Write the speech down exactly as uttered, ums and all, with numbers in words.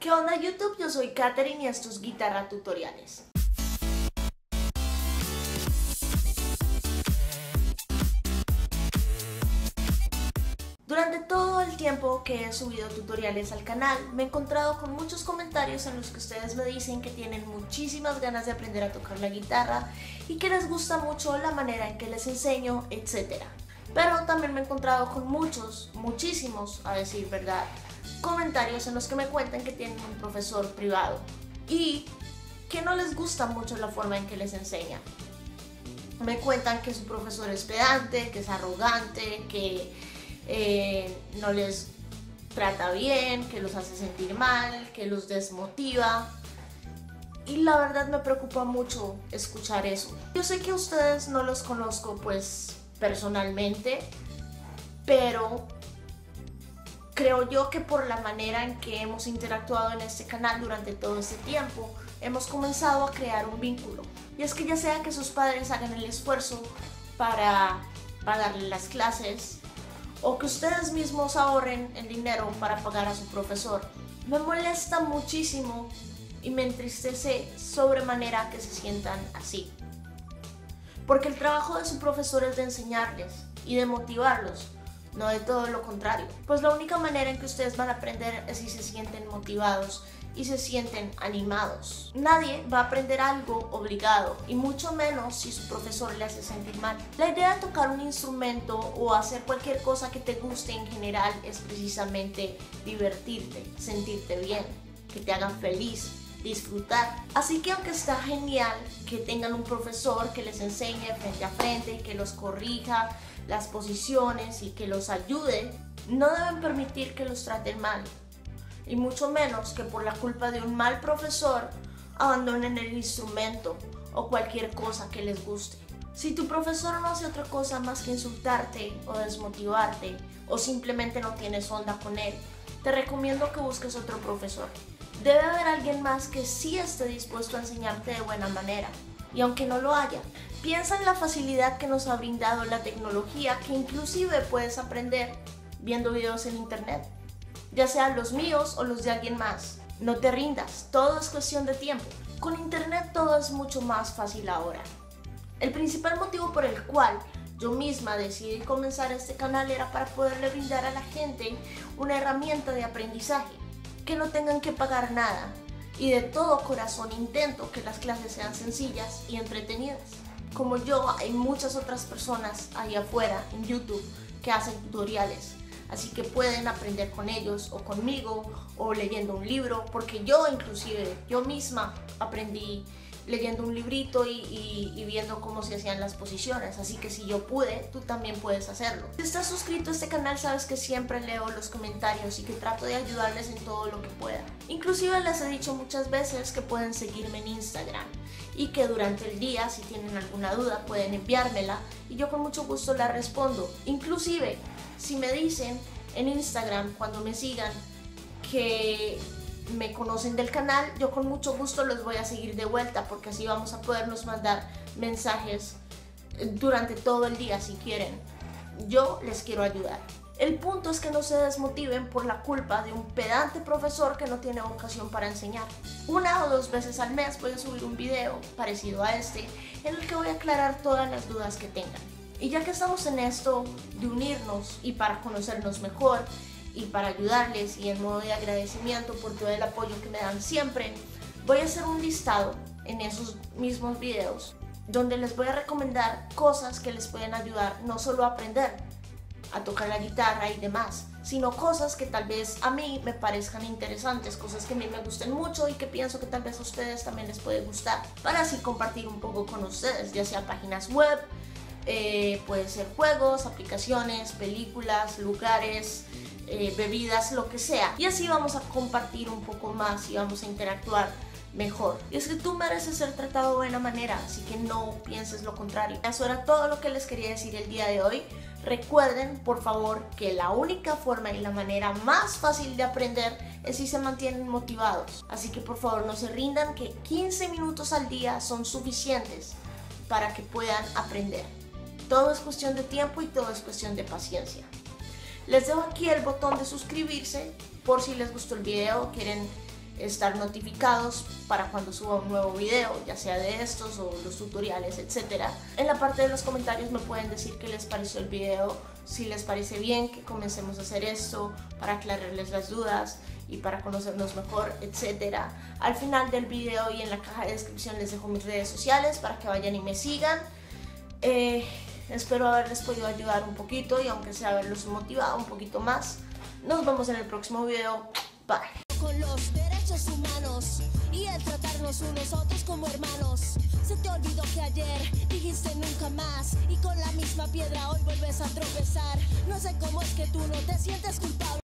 ¿Qué onda YouTube? Yo soy Katherine y esto es Guitarra Tutoriales. Durante todo el tiempo que he subido tutoriales al canal, me he encontrado con muchos comentarios en los que ustedes me dicen que tienen muchísimas ganas de aprender a tocar la guitarra y que les gusta mucho la manera en que les enseño, etcétera. Pero también me he encontrado con muchos, muchísimos, a decir verdad, comentarios en los que me cuentan que tienen un profesor privado y que no les gusta mucho la forma en que les enseña. Me cuentan que su profesor es pedante, que es arrogante, que eh, no les trata bien, que los hace sentir mal, que los desmotiva. Y la verdad me preocupa mucho escuchar eso. Yo sé que a ustedes no los conozco pues personalmente, pero creo yo que por la manera en que hemos interactuado en este canal durante todo este tiempo, hemos comenzado a crear un vínculo. Y es que ya sea que sus padres hagan el esfuerzo para pagarle las clases, o que ustedes mismos ahorren el dinero para pagar a su profesor, me molesta muchísimo y me entristece sobremanera que se sientan así. Porque el trabajo de su profesor es de enseñarles y de motivarlos, no de todo lo contrario. Pues la única manera en que ustedes van a aprender es si se sienten motivados y se sienten animados. Nadie va a aprender algo obligado y mucho menos si su profesor le hace sentir mal. La idea de tocar un instrumento o hacer cualquier cosa que te guste en general es precisamente divertirte, sentirte bien, que te hagan feliz, disfrutar. Así que aunque está genial que tengan un profesor que les enseñe frente a frente, que los corrija las posiciones y que los ayude, no deben permitir que los traten mal. Y mucho menos que por la culpa de un mal profesor abandonen el instrumento o cualquier cosa que les guste. Si tu profesor no hace otra cosa más que insultarte o desmotivarte o simplemente no tienes onda con él, te recomiendo que busques otro profesor. Debe haber alguien más que sí esté dispuesto a enseñarte de buena manera. Y aunque no lo haya, piensa en la facilidad que nos ha brindado la tecnología, que inclusive puedes aprender viendo videos en internet, ya sean los míos o los de alguien más. No te rindas, todo es cuestión de tiempo. Con internet todo es mucho más fácil ahora. El principal motivo por el cual yo misma decidí comenzar este canal era para poderle brindar a la gente una herramienta de aprendizaje, que no tengan que pagar nada, y de todo corazón intento que las clases sean sencillas y entretenidas. Como yo, hay muchas otras personas ahí afuera en YouTube que hacen tutoriales, así que pueden aprender con ellos o conmigo o leyendo un libro, porque yo inclusive, yo misma aprendí leyendo un librito y, y, y viendo cómo se hacían las posiciones, así que si yo pude, tú también puedes hacerlo. Si estás suscrito a este canal, sabes que siempre leo los comentarios y que trato de ayudarles en todo lo que pueda. Inclusive les he dicho muchas veces que pueden seguirme en Instagram y que durante el día, si tienen alguna duda, pueden enviármela y yo con mucho gusto la respondo. Inclusive, si me dicen en Instagram cuando me sigan que me conocen del canal, yo con mucho gusto los voy a seguir de vuelta, porque así vamos a podernos mandar mensajes durante todo el día si quieren. Yo les quiero ayudar. El punto es que no se desmotiven por la culpa de un pedante profesor que no tiene vocación para enseñar. Una o dos veces al mes voy a subir un video parecido a este en el que voy a aclarar todas las dudas que tengan. Y ya que estamos en esto de unirnos y para conocernos mejor y para ayudarles y en modo de agradecimiento por todo el apoyo que me dan siempre, voy a hacer un listado en esos mismos videos donde les voy a recomendar cosas que les pueden ayudar no solo a aprender a tocar la guitarra y demás, sino cosas que tal vez a mí me parezcan interesantes, cosas que a mí me gusten mucho y que pienso que tal vez a ustedes también les puede gustar, para así compartir un poco con ustedes, ya sea páginas web, eh, puede ser juegos, aplicaciones, películas, lugares, Eh, bebidas, lo que sea, y así vamos a compartir un poco más y vamos a interactuar mejor. Y es que tú mereces ser tratado de buena manera, así que no pienses lo contrario. Eso era todo lo que les quería decir el día de hoy. Recuerden, por favor, que la única forma y la manera más fácil de aprender es si se mantienen motivados. Así que por favor no se rindan, que quince minutos al día son suficientes para que puedan aprender. Todo es cuestión de tiempo y todo es cuestión de paciencia. Les dejo aquí el botón de suscribirse por si les gustó el video, quieren estar notificados para cuando suba un nuevo video, ya sea de estos o los tutoriales, etcétera. En la parte de los comentarios me pueden decir qué les pareció el video, si les parece bien que comencemos a hacer esto para aclararles las dudas y para conocernos mejor, etcétera. Al final del video y en la caja de descripción les dejo mis redes sociales para que vayan y me sigan. Eh, espero haberles podido ayudar un poquito y aunque sea haberlos motivado un poquito más. Nos vemos en el próximo video. Bye. Con los derechos humanos y el tratarnos unos a otros como hermanos. Se te olvidó que ayer dijiste nunca más y con la misma piedra hoy vuelves a tropezar. No sé cómo es que tú no te sientes culpable.